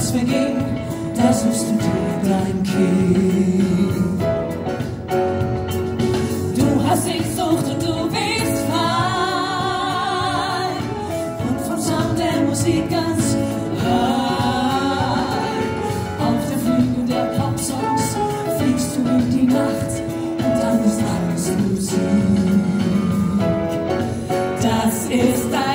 was verging, da suchst du dir dein Kind. Du hast Sehnsucht und du willst frei und vom Sound der Musik ganz rein. Auf der Flügel der Pop-Songs fliegst du in die Nacht und dann ist alles Musik. Das ist